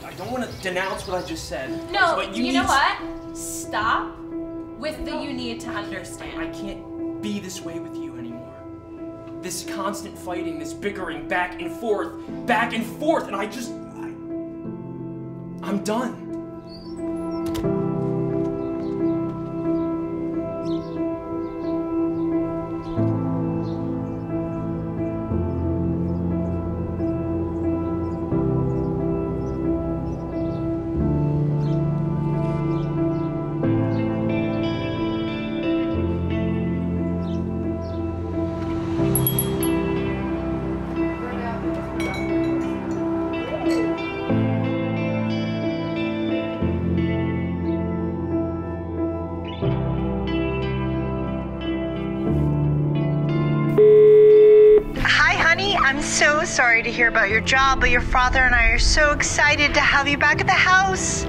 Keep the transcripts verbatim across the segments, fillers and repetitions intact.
I don't want to denounce what I just said. No, but you, you need know what? Stop with the you need to understand. I can't be this way with you anymore. This constant fighting, this bickering back and forth, back and forth, and I just... I, I'm done. So sorry to hear about your job, but your father and I are so excited to have you back at the house.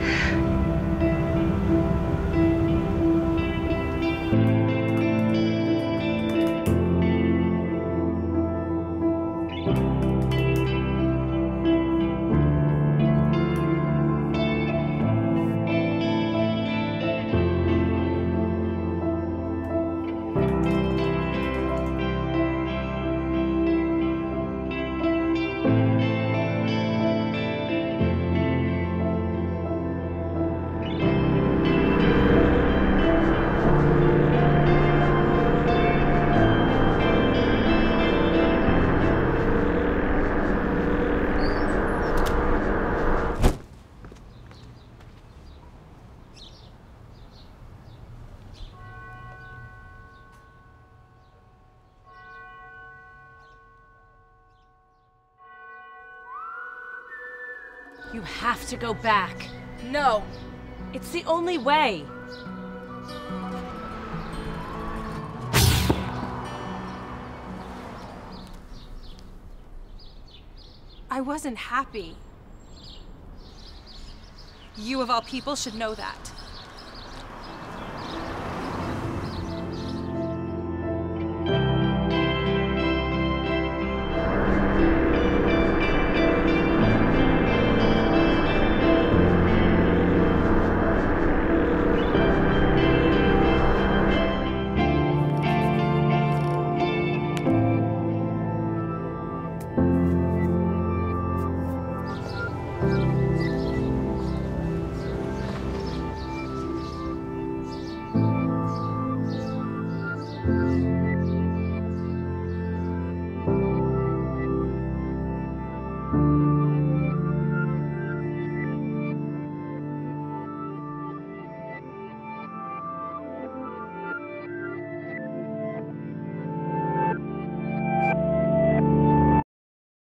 You have to go back. No. It's the only way. I wasn't happy. You of all people should know that.